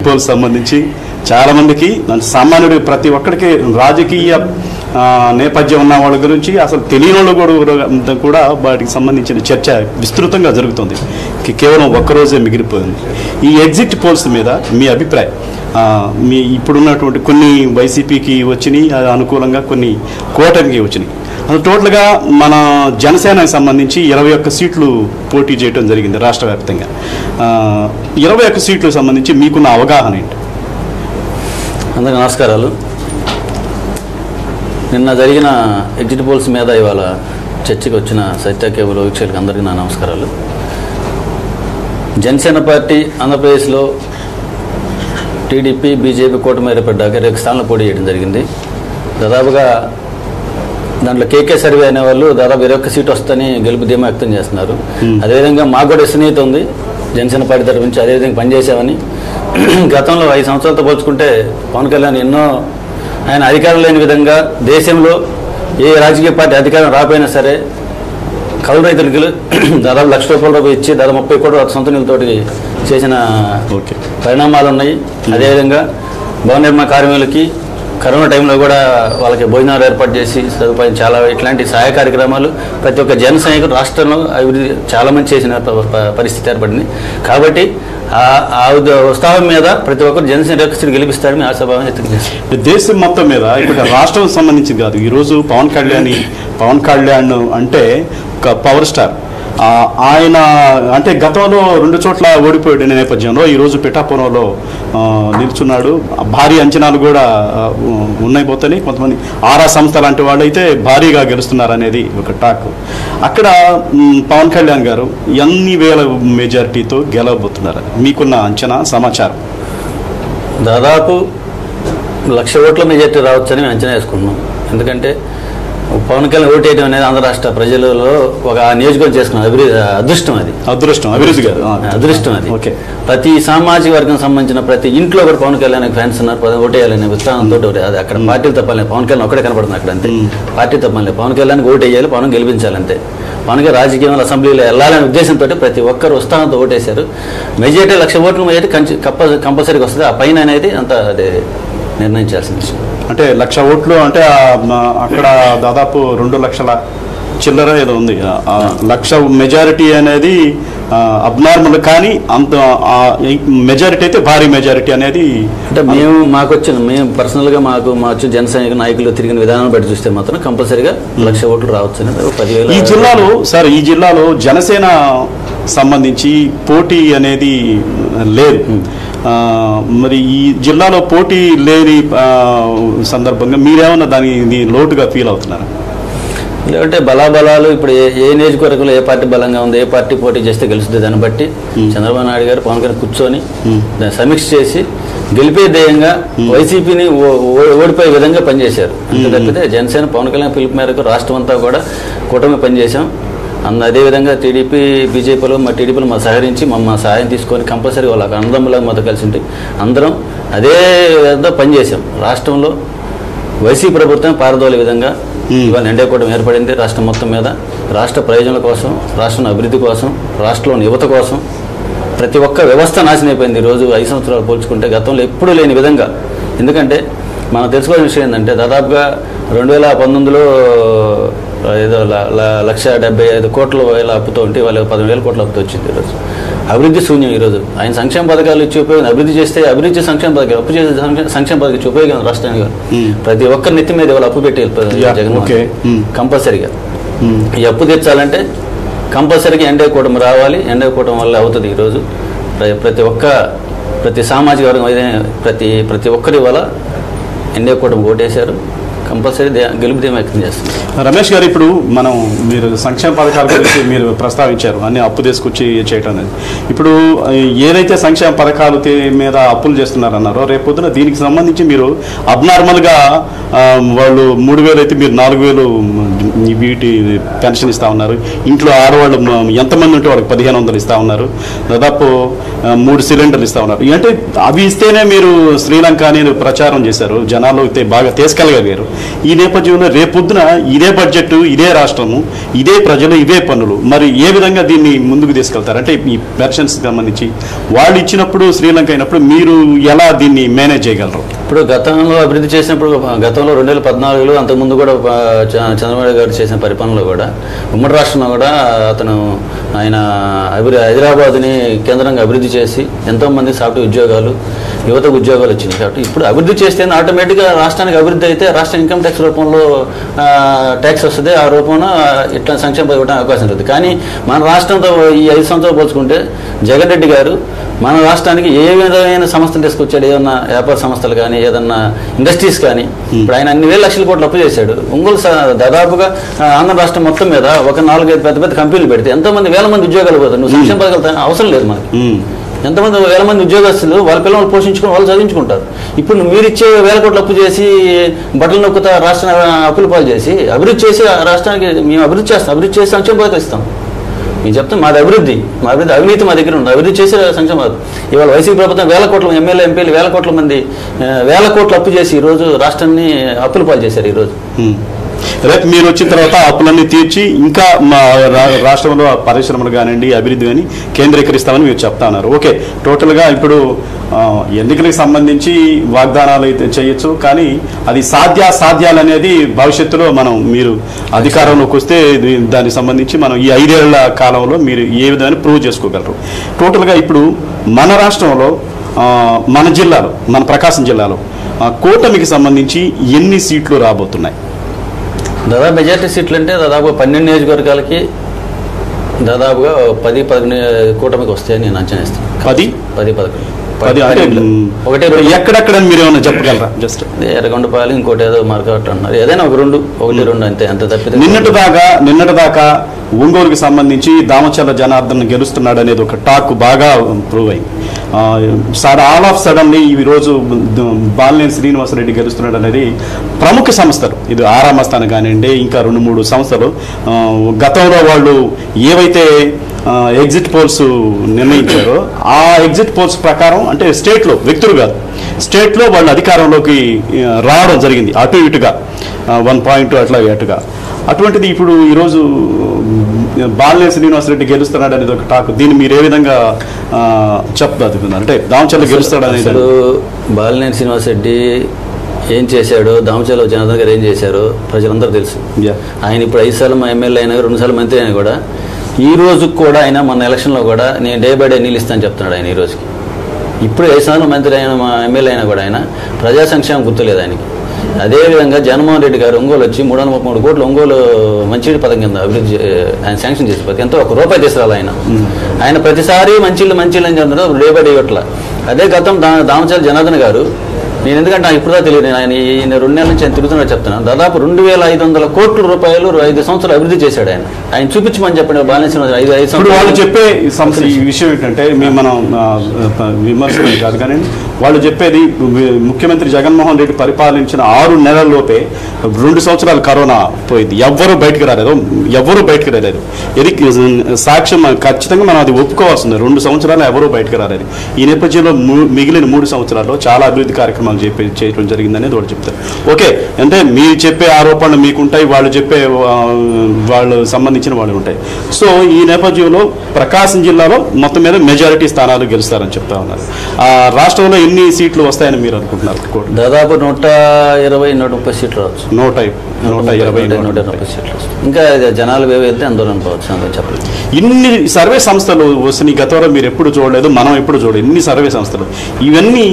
Poles సంబంధించి చాలామందికి సామాన్యుడు ప్రతి ఒక్కరికి రాజకీయ నేపథ్యం ఉన్న వాళ్ళ గురించి అసలు తెలియని వాళ్ళు కూడా వాటికి సంబంధించిన చర్చ విస్తృతంగా జరుగుతుంది. కేవలం ఒక్కరోజే మిగిలిపోయింది. ఈ ఎగ్జిట్ పోల్స్ మీద మీ అభిప్రాయం, మీ ఇప్పుడున్నటువంటి కొన్ని వైసీపీకి వచ్చినాయి అనుకూలంగా, కొన్ని కూటమికి వచ్చినాయి. అది టోటల్గా మన జనసేనకు సంబంధించి 21 సీట్లు పోటీ చేయడం జరిగింది రాష్ట్ర వ్యాప్తంగా. 21 సీట్లకు సంబంధించి మీకున్న అవగాహన ఏంటి? అందరికీ నమస్కారాలు. నిన్న జరిగిన ఎగ్జిట్ పోల్స్ మీద ఇవాళ చర్చకి వచ్చిన సత్య కేబుల్ వీక్షకులకు అందరికీ నా నమస్కారాలు. జనసేన పార్టీ ఆంధ్రప్రదేశ్లో టీడీపీ బీజేపీ కూటమి ఏర్పడ్డాక 2 స్థానాలు పోటీ చేయడం జరిగింది. దాదాపుగా దాంట్లో కేకే సర్వే అనేవాళ్ళు దాదాపు 21 సీటు వస్తుందని గెలుపు ధీమా వ్యక్తం చేస్తున్నారు. అదేవిధంగా మాకు కూడా స్నేహితు ఉంది జనసేన పార్టీ తరఫు నుంచి, అదేవిధంగా పనిచేసామని. గతంలో 5 సంవత్సరాలతో పోల్చుకుంటే పవన్ కళ్యాణ్ ఎన్నో ఆయన అధికారం లేని విధంగా దేశంలో ఏ రాజకీయ పార్టీ అధికారం రాకపోయినా సరే కౌలు రైతులకి దాదాపు ₹1,00,000 ఇచ్చి దాదాపు 30 కోట్ల సొంత నిధులతోటి చేసిన పరిణామాలు ఉన్నాయి. అదేవిధంగా భవన నిర్మాణ కార్మికులకి కరోనా టైంలో కూడా వాళ్ళకి భోజనాలు ఏర్పాటు చేసి సదుపాయం చాలా ఇట్లాంటి సహాయ కార్యక్రమాలు ప్రతి ఒక్క జన సైనికులు రాష్ట్రంలో అభివృద్ధి చాలా మంది చేసిన పరిస్థితి ఏర్పడింది. కాబట్టి ఆ ఉత్సాహం మీద ప్రతి ఒక్కరు జనసేన రేఖ గెలిపిస్తారని ఆశాభావం వ్యక్తం చేస్తారు. దేశం మొత్తం మీద ఇప్పుడు రాష్ట్రం సంబంధించి కాదు, ఈరోజు పవన్ కళ్యాణ్ అంటే ఒక పవర్ స్టార్. ఆయన అంటే గతంలో 2 చోట్ల ఓడిపోయిన నేపథ్యంలో ఈరోజు పిఠాపురంలో నిల్చున్నాడు. భారీ అంచనాలు కూడా ఉన్నాయిపోతాయి. కొంతమంది ఆరా సంస్థ లాంటి వాళ్ళు అయితే భారీగా గెలుస్తున్నారు అనేది ఒక టాక్. అక్కడ పవన్ కళ్యాణ్ గారు ఎన్ని వేల మెజారిటీతో గెలవబోతున్నారు? మీకున్న అంచనా, సమాచారం? దాదాపు 1,00,000 ఓట్ల మెజారిటీ రావచ్చని మేము అంచనా వేసుకుంటున్నాం. ఎందుకంటే పవన్ కళ్యాణ్ ఓటేయడం అనేది ఆంధ్ర రాష్ట్ర ప్రజలలో ఒక నియోజకవర్గం చేసుకున్న అదృష్టం. అదృష్టం అది. ప్రతి సామాజిక వర్గం సంబంధించిన ప్రతి ఇంట్లో కూడా పవన్ కళ్యాణ్ ఫ్యాన్స్ ఉన్నారు. ఓటేయాలనే ఉత్సాహంతో అది అక్కడ పార్టీలు తప్పలేదు. పవన్ కళ్యాణ్ ఒక్కడే కనపడుతుంది అక్కడ, అంతే. పార్టీ తప్పలేదు. పవన్ కళ్యాణ్కి ఓటేయాలి, పవన్ గెలిపించాలంతే. పవన్గా రాజకీయంలో అసెంబ్లీలో వెళ్ళాలనే ఉద్దేశంతో ప్రతి ఒక్కరు ఉత్సాహంతో ఓటేశారు. మెజారిటీ 1,00,000 ఓట్లు మెజారిటీ కంపల్సరీగా వస్తుంది. ఆ పైన అనేది అంత అదే నిర్ణయించాల్సిన విషయం. అంటే 1,00,000 ఓట్లు అంటే అక్కడ దాదాపు 2 లక్షల చిల్లర ఏదో ఉంది. 1,00,000 మెజారిటీ అనేది అబ్నార్మల్, కానీ అంత మెజారిటీ అయితే భారీ మెజారిటీ అనేది అంటే మేము పర్సనల్గా మాకు వచ్చిన జన సైనిక నాయకులు తిరిగిన విధానం బట్టి చూస్తే మాత్రం కంపల్సరీగా 1,00,000 ఓట్లు రావచ్చు అనేది 10,000. ఈ జిల్లాలో జనసేన సంబంధించి పోటీ అనేది లేదు. మరి ఈ జిల్లాలో పోటీ లేని సందర్భంగా మీరేమన్నా దాని లోటుగా ఫీల్ అవుతున్నారా? లేదంటే బలాబలాలు ఇప్పుడు ఏ నియోజకవర్గంలో ఏ పార్టీ బలంగా ఉంది, ఏ పార్టీ పోటీ చేస్తే గెలుస్తుంది, దాన్ని బట్టి చంద్రబాబు నాయుడు గారు పవన్ కళ్యాణ్ కూర్చొని దాన్ని సమీక్ష చేసి గెలిపే ధ్యేయంగా వైసీపీని ఓడిపోయే విధంగా పనిచేశారు. అంతే తప్పితే జనసేన పవన్ కళ్యాణ్ పిలుపు మేరకు రాష్ట్రం అంతా కూడా కూటమి పనిచేశాం. అదేవిధంగా టీడీపీ బీజేపీలో టీడీపీలో మా సహకరించి మా సహాయం తీసుకొని కంపల్సరీ వాళ్ళకి అన్నదమ్ములా మాతో కలిసి ఉంటే అందరం అదే విధంగా పనిచేసాం. రాష్ట్రంలో వైసీపీ ప్రభుత్వం పారదోలే విధంగా ఇవాళ ఎన్డీఏ కూటమి ఏర్పడింది. రాష్ట్రం మొత్తం మీద రాష్ట్ర ప్రయోజనాల కోసం, రాష్ట్రం అభివృద్ధి కోసం, రాష్ట్రంలోని యువత కోసం ప్రతి ఒక్క వ్యవస్థ నాశనం అయిపోయింది. ఈరోజు 5 సంవత్సరాలు పోల్చుకుంటే గతంలో ఎప్పుడూ లేని విధంగా. ఎందుకంటే మనం తెలుసుకోవాల్సిన విషయం ఏంటంటే దాదాపుగా 2019లో ఏదో 1,75,000 కోట్ల అప్పుతో ఉంటే వాళ్ళు 10,000 కోట్ల అప్పుతో వచ్చింది. ఈరోజు అభివృద్ధి శూన్యం. ఈరోజు ఆయన సంక్షేమ పథకాలు ఇచ్చి ఉపయోగం, అభివృద్ధి చేస్తే అభివృద్ధి సంక్షేమ పథకాలు, అప్పు చేసే సంక్షేమ పథకం ఇచ్చి ఉపయోగం రాష్ట్రానికి ప్రతి ఒక్కరి నెత్తి మీద వాళ్ళు అప్పు పెట్టి జగన్మోహన్ కంపల్సరీగా. ఈ అప్పు తీర్చాలంటే కంపల్సరీగా ఎన్డీఏ కూటమి రావాలి. ఎన్డీఏ కూటమి వల్ల అవుతుంది. ఈరోజు ప్రతి సామాజిక వర్గం ప్రతి ఒక్కరి వల్ల ఎన్డీఏ కూటమి ఓటేశారు. కంపల్సరీ గెలుపు ధీమా వ్యక్తం చేస్తున్నారు. రమేష్ గారు, ఇప్పుడు మీరు సంక్షేమ పథకాల గురించి మీరు ప్రస్తావించారు, అన్ని అప్పు తీసుకొచ్చి చేయటం అనేది. ఇప్పుడు ఏదైతే సంక్షేమ పథకాలు మీద అప్పులు చేస్తున్నారన్నారో రేపొద్దున దీనికి సంబంధించి మీరు అబ్నార్మల్గా వాళ్ళు 3,000 అయితే మీరు 4,000 వీటి పెన్షన్ ఇస్తూ ఉన్నారు. ఇంట్లో ఆడవాళ్ళు ఎంతమంది ఉంటే వాళ్ళకి 1,500 ఇస్తూ ఉన్నారు. దాదాపు 3 సిలిండర్లు ఇస్తూ ఉన్నారు. అంటే అవి ఇస్తేనే మీరు శ్రీలంక అనేది ప్రచారం చేశారు, జనాల్లో బాగా తీసుకెళ్ళగలిగారు. ఈ నేపథ్యంలో రేపొద్దున ఇదే బడ్జెట్, ఇదే రాష్ట్రము, ఇదే ప్రజలు, ఇవే పన్నులు, మరి ఏ విధంగా దీన్ని ముందుకు తీసుకెళ్తారు? అంటే ఈ పెన్షన్స్ సంబంధించి వాళ్ళు ఇచ్చినప్పుడు, శ్రీలంక అయినప్పుడు మీరు ఎలా దీన్ని మేనేజ్ చేయగలరు? ఇప్పుడు గతంలో అభివృద్ధి చేసినప్పుడు, గతంలో 2014లో అంతకుముందు కూడా చంద్రబాబు గారు చేసిన పరిపాలనలో కూడా ఉమ్మడి రాష్ట్రంలో కూడా ఆయన హైదరాబాద్ని కేంద్రంగా అభివృద్ధి చేసి ఎంతోమంది సాఫ్ట్వేర్ ఉద్యోగాలు, యువతకు ఉద్యోగాలు వచ్చినాయి. కాబట్టి ఇప్పుడు అభివృద్ధి చేస్తే ఆటోమేటిక్గా రాష్ట్రానికి అభివృద్ధి అయితే రాష్ట్ర ఇన్కమ్ ట్యాక్స్ రూపంలో ట్యాక్స్ వస్తుంది. ఆ రూపంలో ఇట్లా సంక్షేమ ఇవ్వడానికి అవకాశం ఉంటుంది. కానీ మన రాష్ట్రంతో ఈ 5 సంవత్సరాలు పోల్చుకుంటే జగన్ రెడ్డి గారు మన రాష్ట్రానికి ఏ విధమైన సంస్థలు తీసుకొచ్చాడు? ఏదన్నా వ్యాపార సంస్థలు కానీ, ఏదన్నా ఇండస్ట్రీస్ కానీ. ఇప్పుడు ఆయన అన్ని వేల లక్షల కోట్లు అప్పు చేశాడు. ఒంగోలు దాదాపుగా ఆంధ్ర రాష్ట్రం మొత్తం మీద ఒక 4-5 పెద్ద పెద్ద కంపెనీలు పెడితే ఎంతోమంది వేల మంది ఉద్యోగాలు పోతారు. నువ్వు సంక్షేమ పథకాలు అవసరం లేదు మనకి. ఎంతమంది వేల మంది ఉద్యోగస్తులు వాళ్ళ పిల్లలు పోషించుకుని వాళ్ళు చదివించుకుంటారు. ఇప్పుడు మీరు ఇచ్చే 1000 కోట్లు అప్పు చేసి బట్టలు నొక్కుతా రాష్ట్ర అప్పుల పాలు చేసి అభివృద్ధి చేసి రాష్ట్రానికి మేము అభివృద్ధి చేస్తాం, అభివృద్ధి చేసి సంక్షేమ పథకాలు ఇస్తాం. మేము చెప్తాం మా అభివృద్ధి అవినీతి మా దగ్గర ఉంది. అభివృద్ధి చేసి సంక్షేమ ఇవాళ వైసీపీ ప్రభుత్వం 1000 కోట్ల ఎమ్మెల్యే ఎంపీలు 1000 కోట్ల మంది 1000 కోట్లు అప్పు చేసి ఈరోజు రాష్ట్రాన్ని అప్పుల పాలు చేశారు. ఈరోజు రేపు మీరు వచ్చిన తర్వాత అప్పులన్నీ తీర్చి ఇంకా మా రాష్ట్రంలో పరిశ్రమలు కానివ్వండి, అభివృద్ధి కానీ కేంద్రీకరిస్తామని మీరు చెప్తా ఉన్నారు. ఓకే, టోటల్గా ఇప్పుడు ఎన్నికలకు సంబంధించి వాగ్దానాలు అయితే చేయొచ్చు, కానీ అది సాధ్యాలు అనేది భవిష్యత్తులో మీరు అధికారంలోకి వస్తే దానికి సంబంధించి మనం ఈ 5 ఏళ్ల కాలంలో మీరు ఏ విధంగా ప్రూవ్ చేసుకోగలరు? టోటల్గా ఇప్పుడు మన రాష్ట్రంలో, మన జిల్లాలో, మన ప్రకాశం జిల్లాలో కూటమికి సంబంధించి ఎన్ని సీట్లు రాబోతున్నాయి? దాదాపు మెజార్టీ సీట్లు అంటే దాదాపు 12 నియోజకవర్గాలకి దాదాపుగా 10-11 కూటమికి వస్తాయని నేను అంచనా ఇస్తాను. 10-11 ఒకటే ఎక్కడెక్కడ మీరు ఏమైనా చెప్పగలరా? జస్ట్ ఎర్రగొండపాలి, ఇంకోటి ఏదో మార్కెట్ అన్నారు, ఏదైనా ఒక 1-2 అంతే. అంత తప్పితే నిన్నటి దాకా ఒంగోలుకి సంబంధించి దామచర్ల జనార్దన్ గెలుస్తున్నాడు అనేది ఒక టాక్ బాగా ప్రూవ్ అయింది. ఆల్ ఆఫ్ సడన్లీ ఈ రోజు బాలినేని శ్రీనివాసరెడ్డి గెలుస్తున్నాడు అనేది ప్రముఖ సంస్థలు, ఇది ఆరామస్థానం కానివ్వండి, ఇంకా 2-3 సంస్థలు గతంలో వాళ్ళు ఏవైతే ఎగ్జిట్ పోల్స్ నిర్ణయించారో ఆ ఎగ్జిట్ పోల్స్ ప్రకారం, అంటే స్టేట్లో వ్యక్తులు కాదు, స్టేట్లో వాళ్ళు అధికారంలోకి రావడం జరిగింది. అటు ఇటుగా 1 పాయింట్ అట్లా అటుగా. అటువంటిది ఇప్పుడు ఈరోజు బాలినేని శ్రీనివాసరెడ్డి గెలుస్తున్నాడు అనేది ఒక టాక్. దీన్ని మీరు ఏ విధంగా చెప్పదలుచుకున్నారు? అంటే దామచర్ల గెలుస్తాడు అనేది. బాలినేని శ్రీనివాసరెడ్డి ఏం చేశాడో, దామచర్ల జనార్దన్ గారు ఏం చేశారో ప్రజలందరూ తెలుసు. ఆయన ఇప్పుడు 5 సార్లు ఎమ్మెల్యే అయినా, 2 సార్లు మంత్రి అయినా కూడా ఈ రోజు కూడా ఆయన మన ఎలక్షన్లో కూడా నేను డే బై డే నీళ్ళు ఇస్తాను చెప్తున్నాడు ఆయన. ఈ రోజుకి ఇప్పుడు 5 సార్లు మంత్రి అయినా, మా ఎమ్మెల్యే అయినా కూడా ఆయన ప్రజా సంక్షేమం గుర్తులేదు ఆయనకి. అదేవిధంగా జగన్మోహన్ రెడ్డి గారు ఒంగోలు వచ్చి 333 కోట్లు ఒంగోలు మంచినీటి పథకం కింద అభివృద్ధి ఆయన శాంక్షన్ చేసే పథకం ఎంతో ₹1 తీసుకురాలి ఆయన ప్రతిసారి మంచిళ్ళు అని చెప్తున్నారు, డే బై డే ఇవ్వట్ల. అదే గతం దామచర్ల జనార్దన్ గారు, నేను ఎందుకంటే నాకు ఇప్పుడు తెలియదు, ఆయన 2 నెలల నుంచి ఆయన తిరుగుతున్నా చెప్తున్నాను, దాదాపు 2500 కోట్ల రూపాయలు 5 సంవత్సరాలు అభివృద్ధి చేశాడు ఆయన. ఆయన చూపించమని చెప్పండి బాలినేని 5 సంవత్సరాలు. వాళ్ళు చెప్పే ఈ విషయం ఏంటంటే, మనం విమర్శలు కాదు కానీ వాళ్ళు చెప్పేది, ముఖ్యమంత్రి జగన్మోహన్ రెడ్డి పరిపాలించిన 6 నెలల్లోపే 2 సంవత్సరాలు కరోనా పోయింది, ఎవ్వరూ బయటకు రాలేదు. ఇది సాక్ష్యం, ఖచ్చితంగా మనం అది ఒప్పుకోవాల్సింది. 2 సంవత్సరాలు ఎవరూ బయటకు రాలేదు. ఈ నేపథ్యంలో మిగిలిన 3 సంవత్సరాల్లో చాలా అభివృద్ధి కార్యక్రమాలు చేయడం జరిగిందనేది వాళ్ళు చెప్తారు. ఓకే, అంటే మీరు చెప్పే ఆరోపణలు మీకుంటాయి, వాళ్ళు చెప్పే వాళ్ళు సంబంధించిన వాళ్ళు ఉంటాయి. సో ఈ నేపథ్యంలో ప్రకాశం జిల్లాలో మొత్తం మీద మెజారిటీ స్థానాలు గెలుస్తారని చెప్తా ఉన్నారు. రాష్ట్రంలో ఎన్ని సీట్లు వస్తాయని మీరు అనుకుంటున్నారు? దాదాపు 120-130 సీట్లు రావచ్చు. 120-130 సీట్లు. ఇంకా జనాలు వెళ్తే ఆందోళన పోవచ్చు, అంత చెప్పలేదు. ఇన్ని సర్వే సంస్థలు వస్తున్నాయి, గతంలో మీరు ఎప్పుడు చూడలేదు, మనం ఎప్పుడు చూడలేదు. ఇన్ని సర్వే సంస్థలు, ఇవన్నీ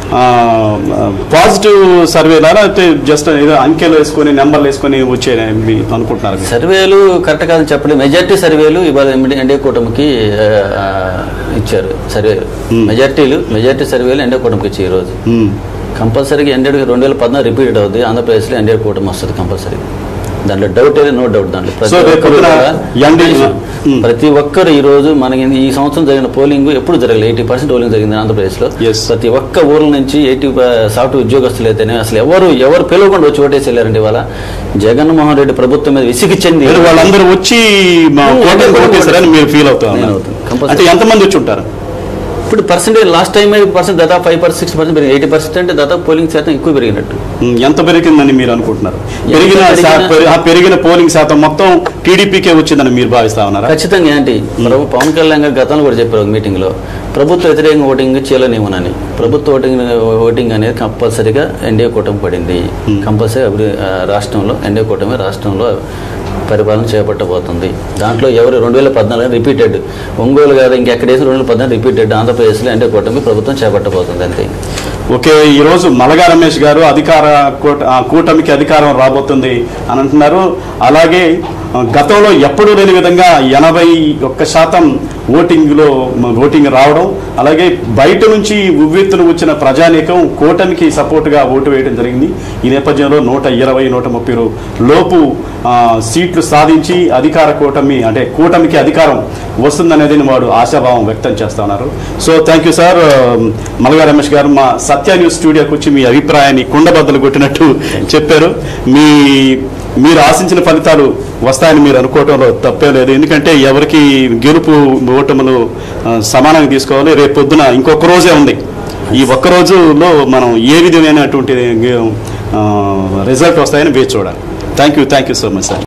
పాజిటివ్ సర్వేలా, లేకపోతే జస్ట్ ఏదో అంకెలు వేసుకొని నెంబర్లు వేసుకొని వచ్చే అనుకుంటున్నారు? సర్వేలు కరెక్ట్ కాదని చెప్పలేదు. మెజార్టీ సర్వేలు ఇవాళ ఎన్డీఏ కూటమికి ఇచ్చారు. సర్వేలు మెజార్టీ సర్వేలు ఎన్డీఏ కూటమికి ఇచ్చారు. ఈరోజు కంపల్సరీగా ఎన్డీఏ 2014 రిపీట్ అవుతుంది. ఆంధ్రప్రదేశ్లో ఎన్డీఏ కూటమి వస్తుంది కంపల్సరీ, దాంట్లో డౌట్ లేదు, నో డౌట్. దాంట్లో ప్రతి ఒక్కరు ఈ రోజు మనకి ఈ సంవత్సరం జరిగిన పోలింగ్ ఎప్పుడు జరగలేదు. 80% పోలింగ్ జరిగింది ఆంధ్రప్రదేశ్లో. ప్రతి ఒక్క ఊర్ల నుంచి 80 సాఫ్ట్వేర్ ఉద్యోగస్తులు అయితేనే అసలు ఎవరు పిలవకుండా వచ్చి ఓటేసి వెళ్ళారండి. ఇవాళ జగన్మోహన్ రెడ్డి ప్రభుత్వం మీద విసిగి చెంది వాళ్ళందరూ వచ్చి మీరు ఫీల్ అవుతారు. ఎంతమంది వచ్చి ఉంటారు? ఇప్పుడు పర్సెంటేజ్ లాస్ట్ టైం 5% దాదాపు 5% 6% పెరిగింది. 80% అంటే దాదాపు పోలింగ్ శాతం ఎక్కువ పెరిగినట్టు. ఎంత పెరిగిందని మీరు అనుకుంటున్నారు? పెరిగిన పోలింగ్ శాతం మొత్తం టీడీపీకే వచ్చిందని మీరు భావిస్తా ఉన్నారా? ఖచ్చితంగా. ఏంటి పవన్ కళ్యాణ్ గారు గతంలో కూడా చెప్పారు ఒక మీటింగ్ లో, ప్రభుత్వ వ్యతిరేకంగా ఓటింగ్ చేయలేనివ్వనని. ప్రభుత్వ ఓటింగ్ అనేది కంపల్సరీగా ఎన్డీఏ కూటమి పడింది. కంపల్సరీ రాష్ట్రంలో ఎన్డీఏ కూటమి రాష్ట్రంలో పరిపాలన చేపట్టబోతుంది. దాంట్లో ఎవరు 2014 రిపీటెడ్, ఒంగోలు కాదు ఇంకెక్కడ వేసిన 2014 రిపీటెడ్ ఆంధ్రప్రదేశ్లో ఎన్డీఏ కూటమి ప్రభుత్వం చేపట్టబోతుంది అంతే. ఓకే, ఈరోజు మలగా రమేష్ గారు కూటమికి అధికారం రాబోతుంది అని అంటున్నారు. అలాగే గతంలో ఎప్పుడూ లేని విధంగా 81% ఓటింగ్ రావడం, అలాగే బయట నుంచి ఉవ్వెత్తున వచ్చిన ప్రజానీకం కూటమికి సపోర్టుగా ఓటు వేయడం జరిగింది. ఈ నేపథ్యంలో 120-130 లోపు సీట్లు సాధించి కూటమికి అధికారం వస్తుందనేది వాడు ఆశాభావం వ్యక్తం చేస్తా ఉన్నారు. So thank you sir. మలగా రమేష్ గారు మా సత్య న్యూస్ స్టూడియోకి వచ్చి మీ అభిప్రాయాన్ని కుండబద్దలు కొట్టినట్టు చెప్పారు. మీరు ఆశించిన ఫలితాలు వస్తాయని మీరు అనుకోవడంలో తప్పే లేదు. ఎందుకంటే ఎవరికి గెలుపు ఓటములు సమానంగా తీసుకోవాలి. రేపు పొద్దున ఇంకొక రోజే ఉంది. ఈ ఒక్క రోజులో మనం ఏ విధమైనటువంటి రిజల్ట్ వస్తాయని వేచి చూడాలి. Thank you so much sir.